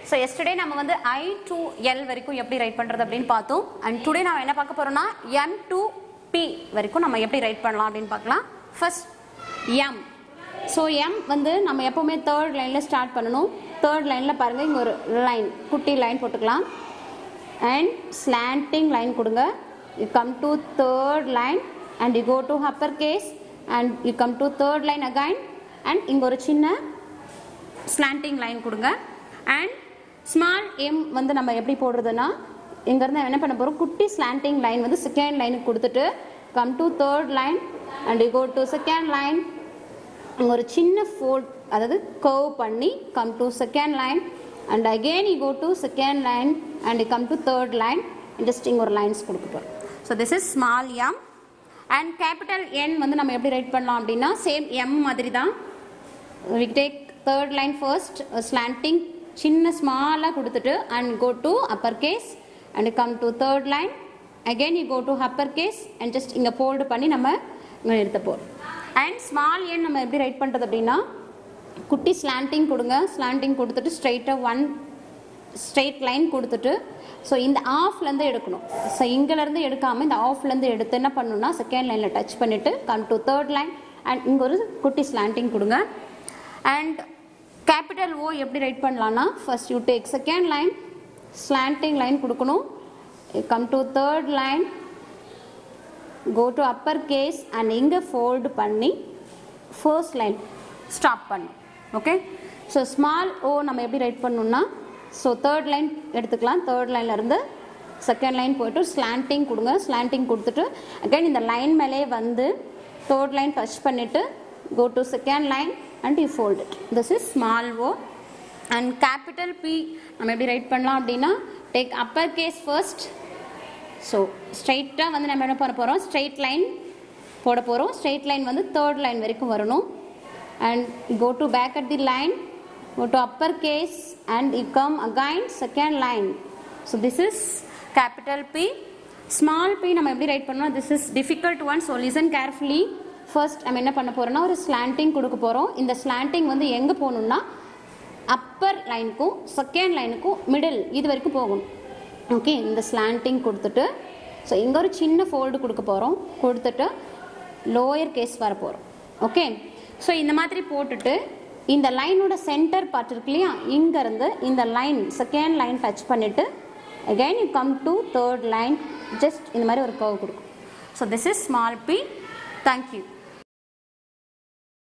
So yesterday நம்ம வந்து I to L வரைக்கும் எப்படி ரைட் பண்றது அப்படினு பார்த்தோம். and today நாம என்ன பார்க்க போறோம்னா M to P வரைக்கும் நம்ம எப்படி ரைட் பண்ணலாம் அப்படினு பார்க்கலாம். first M. so M வந்து நம்ம எப்பவுமே third lineல ஸ்டார்ட் பண்ணனும். third lineல பாருங்க இங்க ஒரு லைன் குட்டி லைன் போட்டுக்கலாம். and slanting line கொடுங்க. you come to third line and you go to uppercase and you come to third line again and இங்க ஒரு சின்ன slanting line கொடுங்க. and small m வந்து நம்ம எப்படி போடுறதுன்னா இங்க இருந்து என்ன பண்ண போறோம் குட்டி slanting line வந்து செகண்ட் லைனுக்கு கொடுத்துட்டு come to third line and you go to second line இங்க ஒரு சின்ன fold அதாவது curve பண்ணி come to second line and again you go to second line and you come to third line and just இங்க ஒரு lines கொடுக்க போறோம். so this is small m and capital N வந்து நம்ம எப்படி ரைட் பண்ணலாம் அப்படினா சேம் m மாதிரி தான். we take third line first slanting சின்ன ஸ்மாலா கொடுத்துட்டு and go to uppercase and come to third line again you go to uppercase and just இங்க fold பண்ணி நம்ம இங்க எடுத்து போறோம். and small n நம்ம எப்படி ரைட் பண்றது அப்படினா குட்டி slanting கொடுங்க. slanting கொடுத்துட்டு ஸ்ட்ரைட்டா one straight line கொடுத்துட்டு so இந்த ஆஃப்ல இருந்து எடுக்கணும். so இங்கல இருந்து எடுக்காம இந்த ஆஃப்ல இருந்து எடுத்து என்ன பண்ணனும்னா செகண்ட் லைன்ல டச் பண்ணிட்டு come to third line and இங்க ஒரு குட்டி slanting கொடுங்க. and capital O எப்படி ரைட் பண்ணலாம்னா first you take second line slanting line கொடுக்கணும். come to third line go to upper case and இங்க fold பண்ணி first line stop பண்ணணும். okay so small o நம்ம எப்படி ரைட் பண்ணனும்னா so third line எடுத்துக்கலாம். third lineல இருந்து second line போய்ட்டு slanting கொடுங்க. slanting கொடுத்துட்டு again இந்த லைன் மேலே வந்து third line touch பண்ணிட்டு go to second line and you fold it. this is small o. and capital P நம்ம எப்படி ரைட் பண்ணலாம் அப்படினா take upper case first. so straight வந்து நம்ம என்ன பண்ண போறோம் straight line போட போறோம். straight line வந்து third line வரைக்கும் வரணும். and go to back at the line go to upper case and you come again second line. so this is capital P. small p நம்ம எப்படி ரைட் பண்ணனும் this is difficult one so listen carefully. first நம்ம என்ன பண்ண போறோம்னா ஒரு slanting கொடுக்க போறோம். இந்த slanting வந்து எங்க போணும்னா upper லைனுக்கும் செகண்ட் லைனுக்கும் மிடில் இது வரைக்கும் போகணும். ஓகே இந்த slanting கொடுத்துட்டு ஸோ இங்க ஒரு சின்ன fold கொடுக்க போறோம். கொடுத்துட்டு lower case வர போறோம். ஓகே ஸோ இந்த மாதிரி போட்டுட்டு இந்த லைனோட சென்டர் பார்ட் இருக்கு இல்லையா இங்க இருந்து இந்த லைன் செகண்ட் லைன் டச் பண்ணிட்டு again you come to third line just இந்த மாதிரி ஒரு curve கொடுக்கும். so this is small p. thank you.